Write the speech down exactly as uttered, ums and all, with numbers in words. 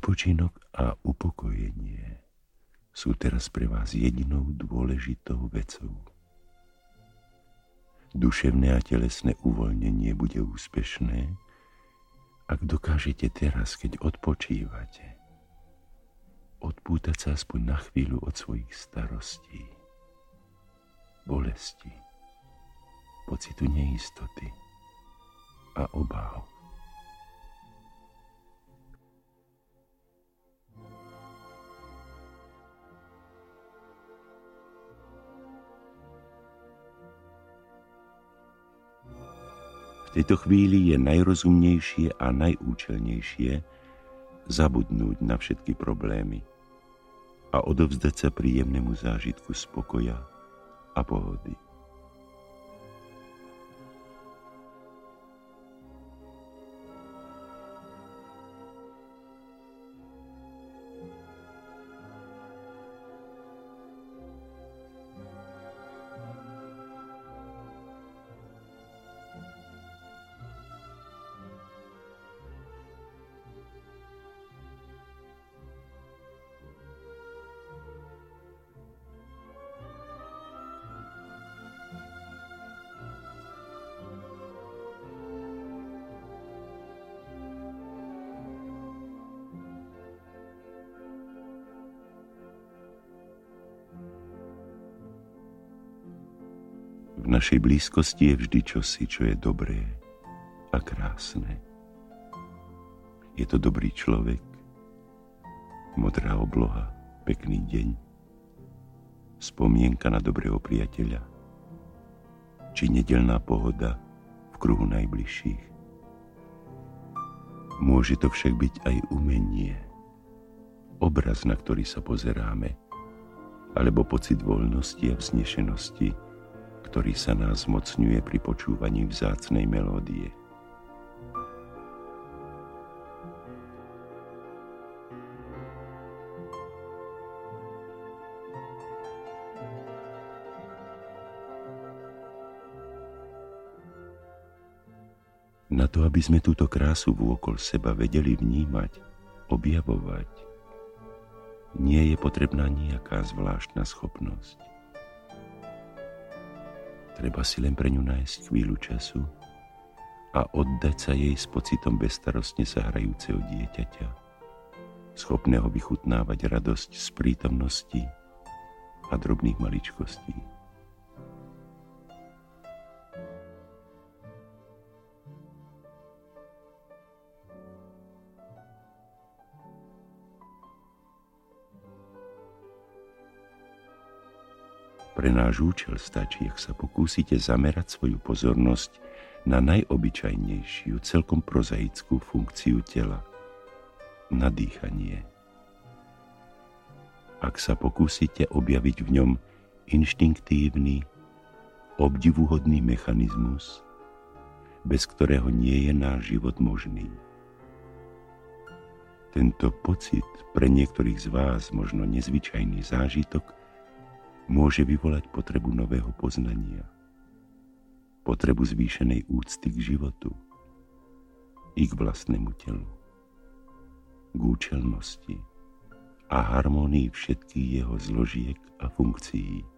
Odpočinok a upokojenie sú teraz pre vás jedinou dôležitou vecou. Duševné a telesné uvoľnenie bude úspešné, ak dokážete teraz, keď odpočívate, odpútať sa aspoň na chvíľu od svojich starostí, bolesti, pocitu neistoty a obáv. V tejto chvíli je najrozumnejšie a najúčelnejšie zabudnúť na všetky problémy a odovzdať sa príjemnému zážitku spokoja a pohody. V našej blízkosti je vždy čosi, čo je dobré a krásne. Je to dobrý človek, modrá obloha, pekný deň, spomienka na dobrého priateľa, či nedeľná pohoda v kruhu najbližších. Môže to však byť aj umenie, obraz, na ktorý sa pozeráme, alebo pocit voľnosti a vznešenosti, ktorý sa nás zmocňuje pri počúvaní vzácnej melódie. Na to, aby sme túto krásu vôkol seba vedeli vnímať, objavovať, nie je potrebná nejaká zvláštna schopnosť. Treba si len pre ňu nájsť chvíľu času a oddať sa jej s pocitom bezstarostne sa hrajúceho dieťaťa, schopného vychutnávať radosť z prítomnosti a drobných maličkostí. Pre náš účel stačí, ak sa pokúsite zamerať svoju pozornosť na najobyčajnejšiu, celkom prozaickú funkciu tela, na dýchanie. Ak sa pokúsite objaviť v ňom inštinktívny, obdivuhodný mechanizmus, bez ktorého nie je náš život možný. Tento pocit, pre niektorých z vás možno nezvyčajný zážitok, môže vyvolať potrebu nového poznania, potrebu zvýšenej úcty k životu i k vlastnému telu, k účelnosti a harmónii všetkých jeho zložiek a funkcií.